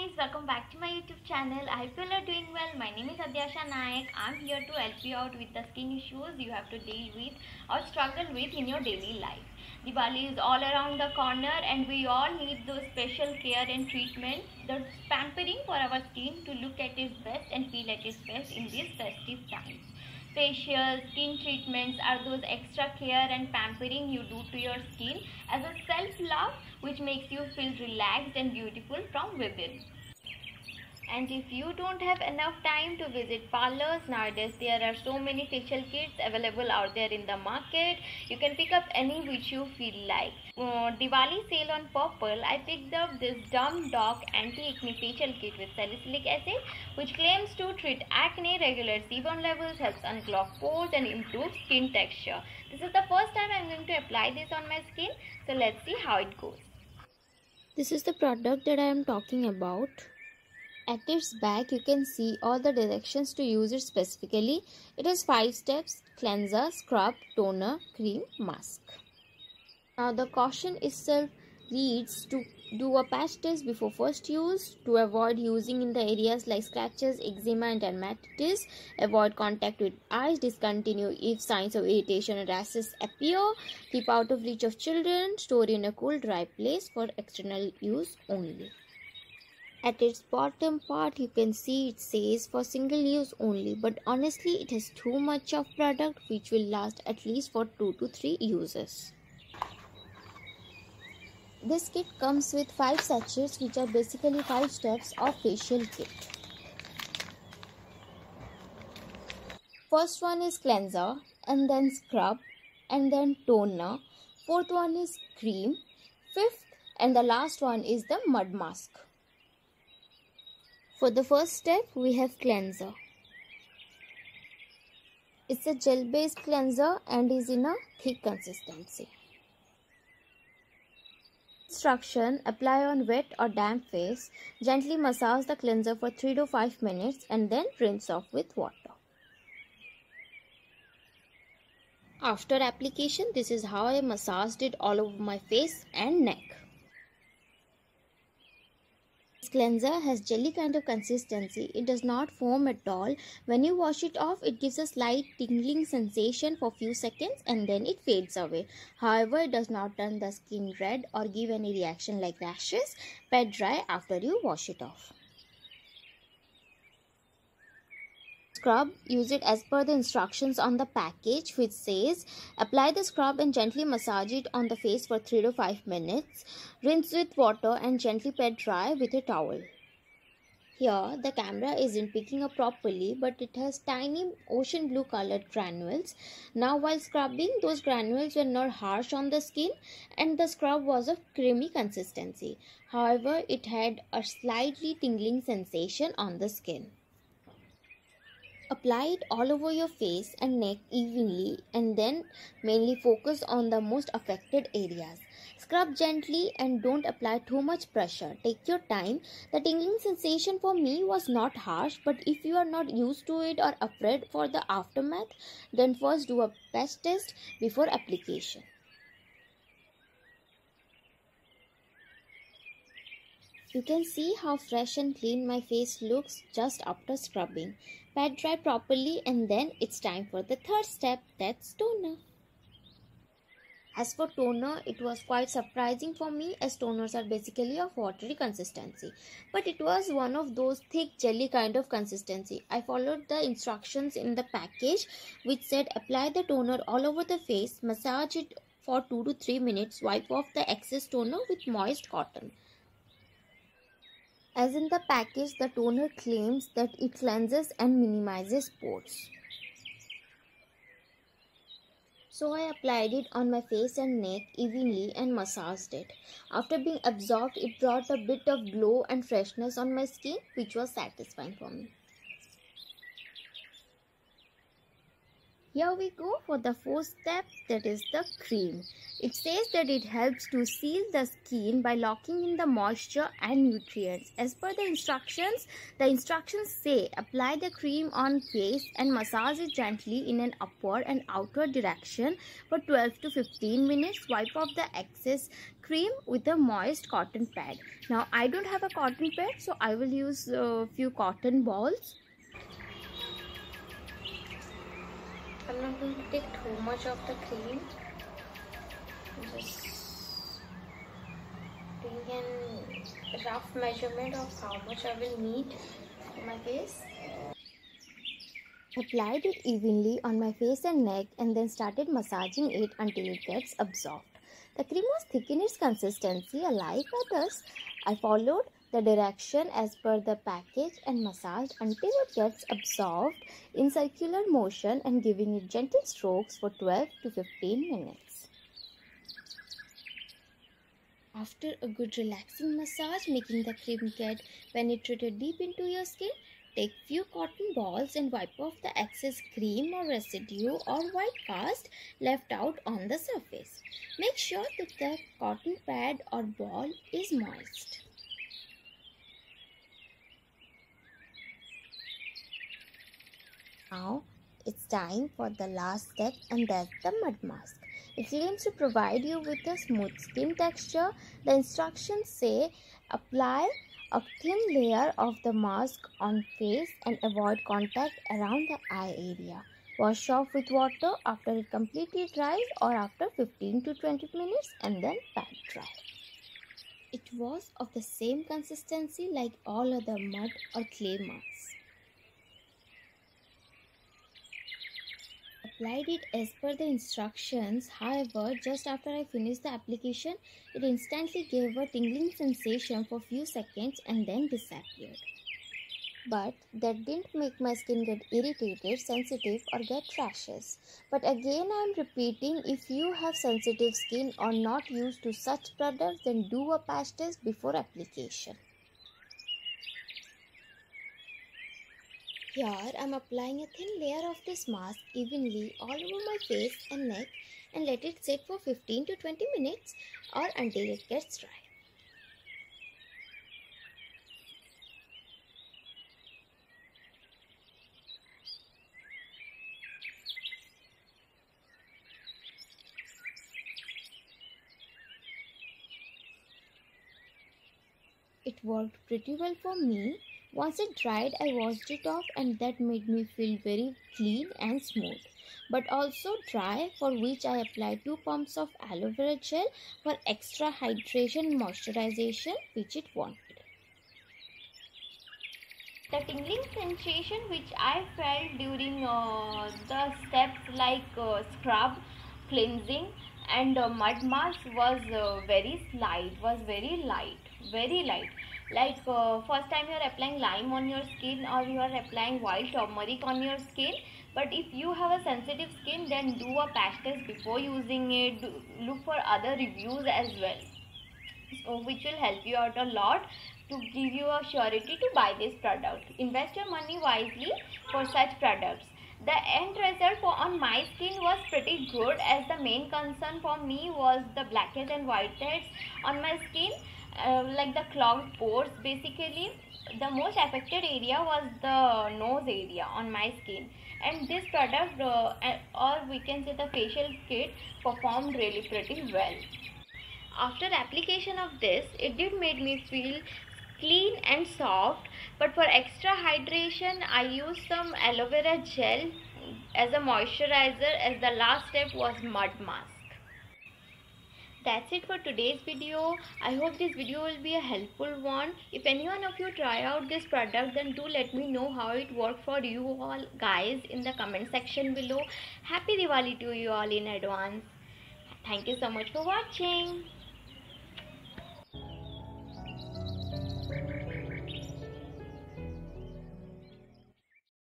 guys, welcome back to my YouTube channel. I hope you all are doing well. My name is Adyasha Nayak. I'm here to help you out with the skin issues you have to deal with or struggle with in your daily life. Diwali is all around the corner and we all need those special care and treatment, the pampering for our skin to look at its best and feel at its best in these festive times. Facial skin treatments are those extra care and pampering you do to your skin as a self-love which makes you feel relaxed and beautiful from within. And if you don't have enough time to visit parlors, nowadays there are so many facial kits available out there in the market. You can pick up any which you feel like. Diwali sale on Purple, I picked up this Dumb Dog Anti-Acne Facial Kit with salicylic acid, which claims to treat acne, regulate sebum levels, helps unclog pores and improve skin texture. This is the first time I'm going to apply this on my skin, so let's see how it goes. This is the product that I am talking about. At its back, you can see all the directions to use it specifically. It has 5 steps: cleanser, scrub, toner, cream, mask. Now the caution itself reads to do a patch test before first use, to avoid using in the areas like scratches, eczema and dermatitis, avoid contact with eyes, discontinue if signs of irritation or rashes appear, keep out of reach of children, store in a cool dry place for external use only. At its bottom part, you can see it says for single use only, but honestly it has too much of product which will last at least for 2 to 3 uses. This kit comes with 5 sachets which are basically 5 steps of facial kit. First one is cleanser, and then scrub, and then toner. Fourth one is cream. Fifth and the last one is the mud mask. For the first step, we have cleanser. It's a gel-based cleanser and is in a thick consistency. Instruction: apply on wet or damp face. Gently massage the cleanser for 3 to 5 minutes and then rinse off with water. After application, this is how I massaged it all over my face and neck. This cleanser has jelly kind of consistency. It does not foam at all. When you wash it off, it gives a slight tingling sensation for few seconds and then it fades away. However, it does not turn the skin red or give any reaction like rashes. Pat dry after you wash it off. Scrub, use it as per the instructions on the package, which says apply the scrub and gently massage it on the face for 3 to 5 minutes. Rinse with water and gently pat dry with a towel. Here the camera isn't picking up properly, but it has tiny ocean blue colored granules. Now while scrubbing, those granules were not harsh on the skin and the scrub was of creamy consistency. However, it had a slightly tingling sensation on the skin. Apply it all over your face and neck evenly and then mainly focus on the most affected areas. Scrub gently and don't apply too much pressure. Take your time. The tingling sensation for me was not harsh, but if you are not used to it or afraid for the aftermath, then first do a patch test before application. You can see how fresh and clean my face looks just after scrubbing. Pat dry properly and then it's time for the third step, that's toner. As for toner, it was quite surprising for me as toners are basically of watery consistency. But it was one of those thick jelly kind of consistency. I followed the instructions in the package which said apply the toner all over the face, massage it for 2 to 3 minutes, wipe off the excess toner with moist cotton. As in the package, the toner claims that it cleanses and minimizes pores. So I applied it on my face and neck evenly and massaged it. After being absorbed, it brought a bit of glow and freshness on my skin, which was satisfying for me. Here we go for the fourth step, that is the cream. It says that it helps to seal the skin by locking in the moisture and nutrients. As per the instructions say apply the cream on face and massage it gently in an upward and outward direction for 12 to 15 minutes. Wipe off the excess cream with a moist cotton pad. Now I don't have a cotton pad, so I will use a few cotton balls. I'm not going to take too much of the cream. Just doing a rough measurement of how much I will need for my face. Applied it evenly on my face and neck and then started massaging it until it gets absorbed. The cream was thick in its consistency, like others. I followed the direction as per the package and massaged until it gets absorbed in circular motion and giving it gentle strokes for 12 to 15 minutes. After a good relaxing massage, making the cream get penetrated deep into your skin, take few cotton balls and wipe off the excess cream or residue or white cast left out on the surface. Make sure that the cotton pad or ball is moist. Now it's time for the last step, and that's the mud mask. It claims to provide you with a smooth skin texture. The instructions say apply a thin layer of the mask on face and avoid contact around the eye area. Wash off with water after it completely dries or after 15 to 20 minutes and then pat dry. It was of the same consistency like all other mud or clay masks. Applied it as per the instructions. However, just after I finished the application, it instantly gave a tingling sensation for few seconds and then disappeared. But that didn't make my skin get irritated, sensitive or get rashes. But again I am repeating, if you have sensitive skin or not used to such products, then do a patch test before application. Here I am applying a thin layer of this mask evenly all over my face and neck and let it sit for 15 to 20 minutes or until it gets dry. It worked pretty well for me. Once it dried, I washed it off and that made me feel very clean and smooth. But also dry, for which I applied 2 pumps of aloe vera gel for extra hydration and moisturization which it wanted. The tingling sensation which I felt during the steps like scrub, cleansing and mud mask was very light. Like first time you are applying lime on your skin or you are applying white turmeric on your skin. But if you have a sensitive skin, then do a patch test before using it. Look for other reviews as well, so which will help you out a lot to give you a surety to buy this product. Invest your money wisely for such products. The end result on my skin was pretty good, as the main concern for me was the blackheads and whiteheads on my skin, like the clogged pores. Basically, the most affected area was the nose area on my skin, and this product or we can say the facial kit performed really pretty well. After application of this, it did make me feel clean and soft, but for extra hydration I used some aloe vera gel as a moisturizer, as the last step was mud mask. That's it for today's video. I hope this video will be a helpful one. If anyone of you try out this product, then do let me know how it worked for you all guys in the comment section below. Happy Diwali to you all in advance. Thank you so much for watching.